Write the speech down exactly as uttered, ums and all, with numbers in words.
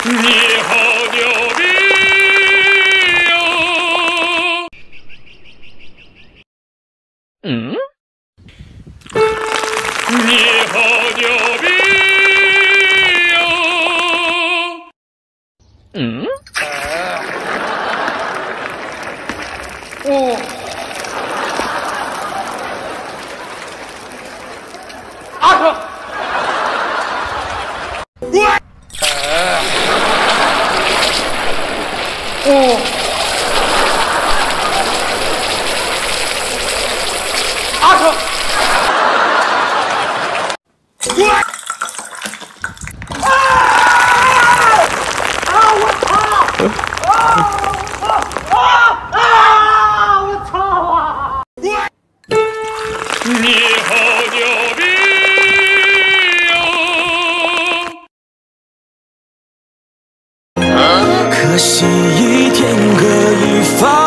你好牛逼哟！嗯？你好牛逼哟！嗯？哦。阿克。喂。哦。阿克。喂。啊！啊！我操！啊！啊！啊！我操啊！喂。你好牛逼哟！可惜一天各一方。